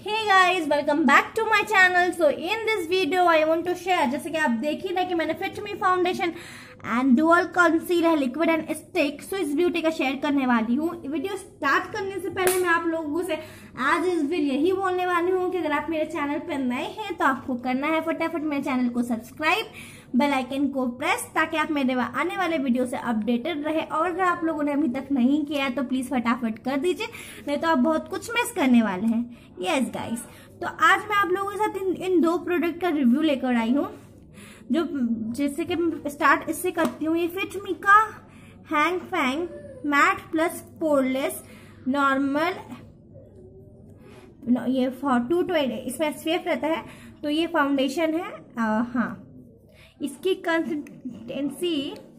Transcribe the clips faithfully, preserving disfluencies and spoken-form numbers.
Hey guys, welcome back to my channel. So in this video I want to share, जैसे कि आप देख ही रहे कि मैंने fit me foundation and dual concealer liquid and stick Swiss beauty का share करने वाली हूँ। वीडियो स्टार्ट करने से पहले मैं आप लोगों से आज इस वीडियो यही बोलने वाली हूँ कि अगर आप मेरे चैनल पर नए हैं तो आपको करना है फटाफट मेरे चैनल को सब्सक्राइब, बेल आइकन को प्रेस, ताकि आप मेरे आने वाले वीडियो से अपडेटेड रहे। और अगर आप लोगों ने अभी तक नहीं किया है तो प्लीज फटाफट कर दीजिए, नहीं तो आप बहुत कुछ मिस करने वाले हैं। यस गाइस, तो आज मैं आप लोगों के साथ इन, इन दो प्रोडक्ट का रिव्यू लेकर आई हूँ, जो जैसे कि मैं स्टार्ट इससे करती हूँ। ये फिट मी का हैंग फैंग मैट प्लस पोरलेस नॉर्मल, ये फॉर टू ट्वेंटी इसमें एस पी एफ रहता है। तो ये फाउंडेशन है। आ, हाँ, इसकी कंसिस्टेंसी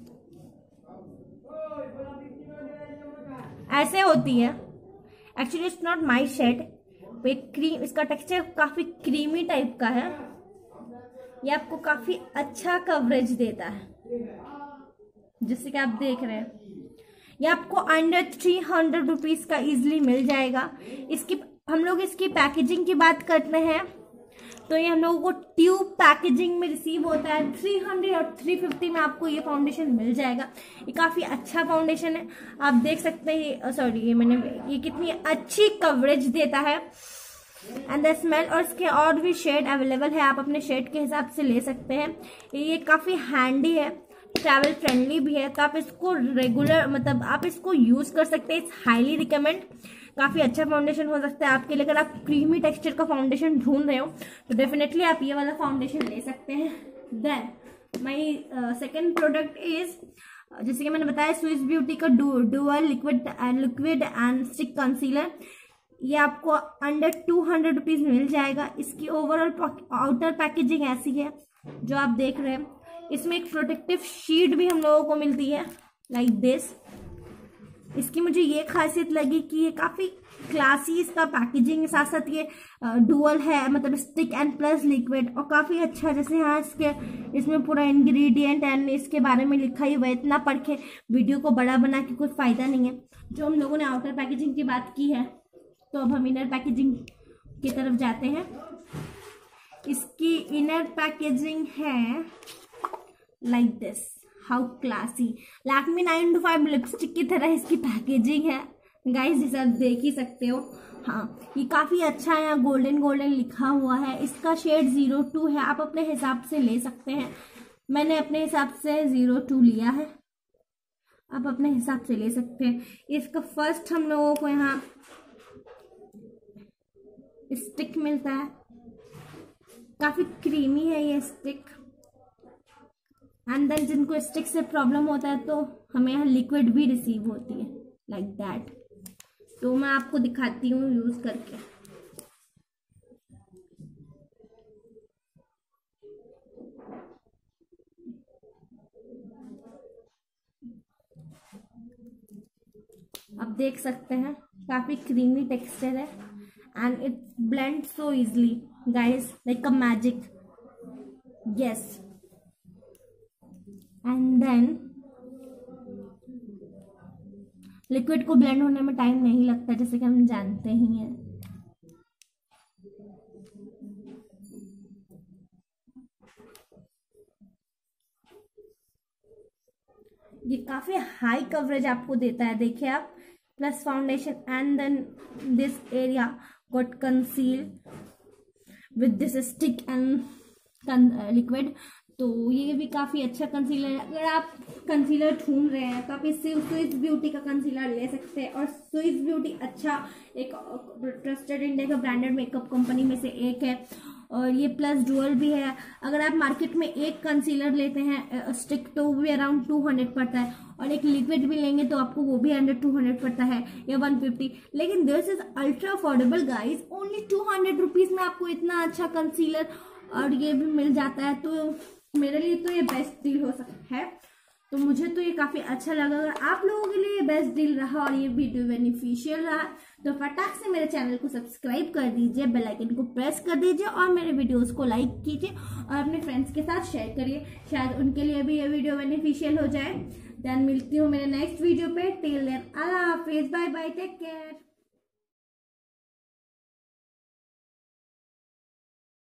ऐसे होती है। Actually it's not my shade, cream, इसका टेक्सचर काफी क्रीमी टाइप का है। ये आपको काफी अच्छा कवरेज देता है, जैसे कि आप देख रहे हैं। ये आपको अंडर थ्री हंड्रेड रुपीज का इजिली मिल जाएगा। इसकी हम लोग इसकी पैकेजिंग की बात करते हैं तो ये हम लोगों को ट्यूब पैकेजिंग में रिसीव होता है। थ्री हंड्रेड और थ्री फिफ्टी में आपको ये फाउंडेशन मिल जाएगा। ये काफी अच्छा फाउंडेशन है, आप देख सकते हैं। सॉरी, ये मैंने ये कितनी अच्छी कवरेज देता है। एंड द स्मेल, और इसके और भी शेड अवेलेबल है, आप अपने शेड के हिसाब से ले सकते हैं। ये काफी हैंडी है, ट्रैवल फ्रेंडली भी है, तो आप इसको रेगुलर मतलब आप इसको यूज कर सकते हैं। It's highly recommend. काफी अच्छा फाउंडेशन हो सकता है आपके लिए। अगर आप क्रीमी टेक्सचर का फाउंडेशन ढूंढ रहे हो तो डेफिनेटली आप ये वाला फाउंडेशन ले सकते हैं। Then my second product is, जैसे कि मैंने बताया, स्विस ब्यूटी का dual liquid and liquid and stick concealer. ये आपको अंडर टू हंड्रेड रुपीज मिल जाएगा। इसकी ओवरऑल आउटर पैकेजिंग ऐसी है जो आप देख रहे हैं। इसमें एक प्रोटेक्टिव शीट भी हम लोगों को मिलती है लाइक दिस। इसकी मुझे ये खासियत लगी कि ये काफी क्लासी इसका पैकेजिंग है, साथ साथ ये डुअल है, मतलब स्टिक एंड प्लस लिक्विड, और काफी अच्छा। जैसे यहाँ इसके इसमें पूरा इंग्रेडिएंट एंड इसके बारे में लिखा ही हुआ है। इतना पढ़ के वीडियो को बड़ा बना के कोई फायदा नहीं है। जो हम लोगों ने आउटर पैकेजिंग की बात की है, तो अब हम इनर पैकेजिंग की तरफ जाते हैं। इसकी इनर पैकेजिंग है like this. How classy, Lakme nine to five lipstick की तरह इसकी पैकेजिंग है गाइस, जिसे आप देख ही सकते हो। हाँ, ये काफी अच्छा है, गोल्डन गोल्डन लिखा हुआ है। इसका शेड जीरो टू है, आप अपने हिसाब से ले सकते हैं। मैंने अपने हिसाब से जीरो टू लिया है, आप अपने हिसाब से ले सकते हैं। इसका फर्स्ट हम लोगों को यहाँ स्टिक मिलता है, काफी क्रीमी है ये स्टिक। एंड देन जिनको स्टिक से प्रॉब्लम होता है तो हमें यहाँ लिक्विड भी रिसीव होती है लाइक like दैट। तो मैं आपको दिखाती हूँ यूज करके। आप देख सकते हैं काफी क्रीमी टेक्सचर है and it blend so easily guys, like a magic. Yes, and then liquid को ब्लेंड होने में टाइम नहीं लगता, जैसे कि हम जानते ही हैं। ये काफी हाई कवरेज आपको देता है, देखिए आप। Plus foundation and then this area got conceal with this stick and liquid. तो ये भी काफी अच्छा कंसीलर है। अगर आप कंसीलर ढूंढ रहे हैं तो आप इससे स्विस ब्यूटी का कंसीलर ले सकते हैं। और स्विस ब्यूटी अच्छा एक ट्रस्टेड इंडिया का ब्रांडेड मेकअप कंपनी में से एक है, और ये प्लस डुअल भी है। अगर आप मार्केट में एक कंसीलर लेते हैं स्टिक तो वो भी अराउंड टू हंड्रेड पड़ता है, और एक लिक्विड भी लेंगे तो आपको वो भी अंडर टू हंड्रेड पड़ता है या वन फिफ्टी। लेकिन this is ultra affordable guys, only two hundred rupees में आपको इतना अच्छा कंसीलर और ये भी मिल जाता है। तो मेरे लिए तो ये बेस्ट डील हो सकता है, तो मुझे तो ये काफी अच्छा लगा। अगर आप लोगों के लिए ये बेस्ट डील रहा और ये वीडियो बेनिफिशियल रहा तो फटाक से मेरे चैनल को सब्सक्राइब कर दीजिए, बेल आइकन को प्रेस कर दीजिए और मेरे वीडियोस को लाइक कीजिए और अपने फ्रेंड्स के साथ शेयर करिए, शायद उनके लिए भी ये वीडियो बेनिफिशियल हो जाए। देन मिलती हूँ मेरे नेक्स्ट वीडियो पे। टिल देन अल्लाह हाफिज, बाय बाय, टेक केयर।